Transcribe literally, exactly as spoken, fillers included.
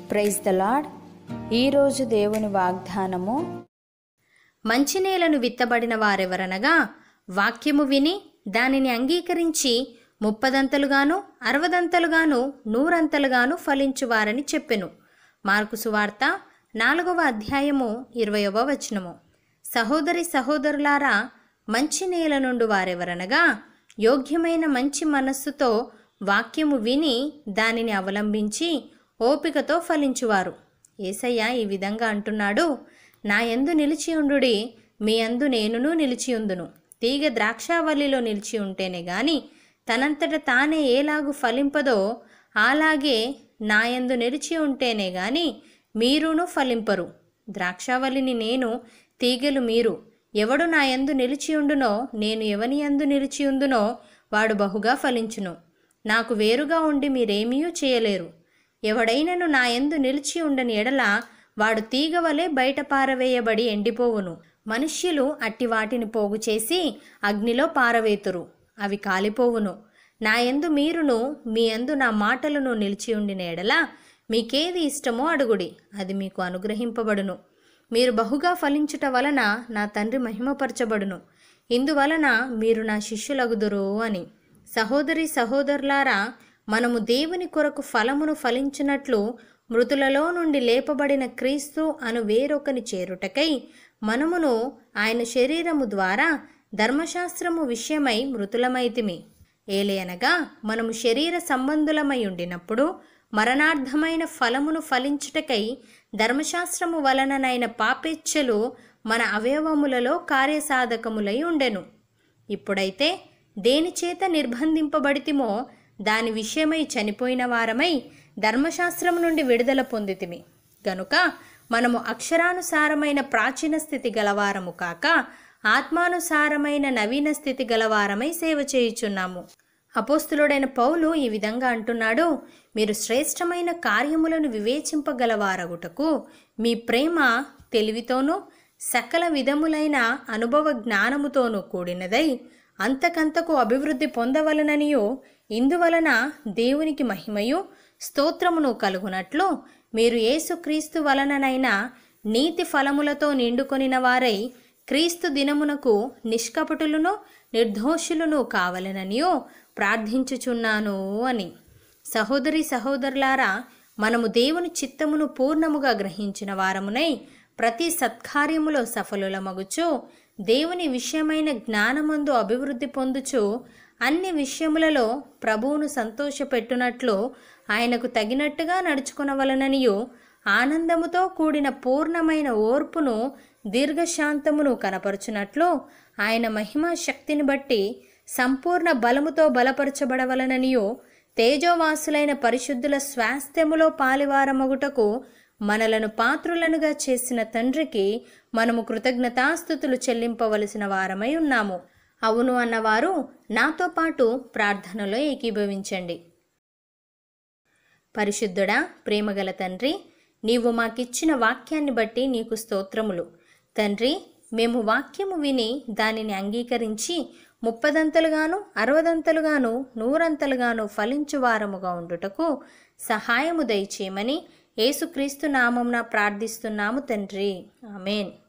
Praise the lord. ఈరోజు దేవుని వాగ్దానము, మంచి నేలను విత్తబడిన వారెవరనగా వాక్యము విని దానిని అంగీకరించి ముప్పదంతలుగాను అరవదంతలుగాను నూరంతలుగాను ఫలించువారని చెప్పెను. మార్కు సువార్త నాలుగవ అధ్యాయము ఇరవయవ వచనము. సహోదరి సహోదరులారా, మంచి నేల నుండి వారెవరనగా యోగ్యమైన మంచి మనస్సుతో వాక్యము విని దానిని అవలంబించి ఓపికతో ఫలించువారు. యేసయ్య ఈ విధంగా అంటున్నాడు, నా యందు నిలిచి ఉండుడి, మీ యందు నేనును నిలిచియుందును. తీగ ద్రాక్షావల్లిలో నిలిచి ఉంటేనే గాని తనంతట తానే ఏలాగు ఫలింపదో అలాగే నా యందు నిలిచి ఉంటేనే గాని మీరును ఫలింపరు. ద్రాక్షావల్లిని నేను, తీగలు మీరు. ఎవడు నా యందు నిలిచియుండునో, నేను ఎవని యందు నిలిచియుందునో వాడు బహుగా ఫలించును. నాకు వేరుగా ఉండి మీరేమీయూ చేయలేరు. ఎవడైనను నా యందు నిలిచి ఉండని ఎడల వాడు తీగవలే బయట పారవేయబడి ఎండిపోవును. మనుష్యులు అట్టి వాటిని పోగు చేసి అగ్నిలో పారవేతురు, అవి కాలిపోవును. నా యందు మీరును మీ యందు నా మాటలను నిలిచి ఉండిన ఎడల మీకేది ఇష్టమో అడుగుడి, అది మీకు అనుగ్రహింపబడును. మీరు బహుగా ఫలించుట వలన నా తండ్రి మహిమపరచబడును. ఇందువలన మీరు నా శిష్యులగుదురు అని. సహోదరి సహోదరులారా, మనము దేవుని కొరకు ఫలమును ఫలించినట్లు మృతులలో నుండి లేపబడిన క్రీస్తు అను వేరొకని చేరుటకై మనమును ఆయన శరీరము ద్వారా ధర్మశాస్త్రము విషయమై మృతులమైతిమి. ఏలయనగా మనము శరీర సంబంధులమై ఉండినప్పుడు మరణార్థమైన ఫలమును ఫలించుటకై ధర్మశాస్త్రము వలననైన పాపేచ్ఛలు మన అవయవములలో కార్యసాధకములై ఉండెను. ఇప్పుడైతే దేనిచేత నిర్బంధింపబడితిమో దాని విషయమై చనిపోయిన వారమై ధర్మశాస్త్రము నుండి విడుదల పొందితిమి. గనుక మనము అక్షరానుసారమైన ప్రాచీన స్థితి గలవారము కాక ఆత్మానుసారమైన నవీన స్థితి గలవారమై సేవ చేయుచున్నాము. అపోస్తులుడైన పౌలు ఈ విధంగా అంటున్నాడు, మీరు శ్రేష్టమైన కార్యములను వివేచింపగలవారగుటకు మీ ప్రేమ తెలివితోనూ సకల విధములైన అనుభవ జ్ఞానముతోనూ కూడినదై అంతకంతకు అభివృద్ధి పొందవలననియో, ఇందువలన దేవునికి మహిమయు స్తోత్రమును కలుగునట్లు మీరు యేసుక్రీస్తు వలననైనా నీతి ఫలములతో నిండుకొనిన వారై క్రీస్తు దినమునకు నిష్కపటులను నిర్దోషులను కావలననియో ప్రార్థించుచున్నాను అని. సహోదరి సహోదరులారా, మనము దేవుని చిత్తమును పూర్ణముగా గ్రహించిన వారమునై ప్రతి సత్కార్యములో సఫలులమగుచు దేవుని విషయమైన జ్ఞానమందు అభివృద్ధి పొందుచు అన్ని విషయములలో ప్రభువును సంతోషపెట్టునట్లు ఆయనకు తగినట్టుగా నడుచుకొనవలననియు ఆనందముతో కూడిన పూర్ణమైన ఓర్పును దీర్ఘశాంతమును కనపరుచునట్లు ఆయన మహిమా శక్తిని బట్టి సంపూర్ణ బలముతో బలపరచబడవలననియు తేజోవాసులైన పరిశుద్ధుల స్వాస్థ్యములో పాలివారమగుటకు మనలను పాత్రులనుగా చేసిన తండ్రికి మనము కృతజ్ఞతాస్తుతులు చెల్లింపవలసిన వారమై ఉన్నాము. అవును అన్నవారు నాతో పాటు ప్రార్థనలో ఏకీభవించండి. పరిశుద్ధుడా, ప్రేమగల తండ్రి, నీవు మాకిచ్చిన వాక్యాన్ని బట్టి నీకు స్తోత్రములు. తండ్రి, మేము వాక్యము విని దానిని అంగీకరించి ముప్పదంతలుగాను అరవదంతలుగాను నూరంతలుగాను ఫలించు వారముగా ఉండుటకు సహాయము దయచేయమని యేసుక్రీస్తు నామమున ప్రార్థిస్తున్నాము తండ్రి. ఆమేన్.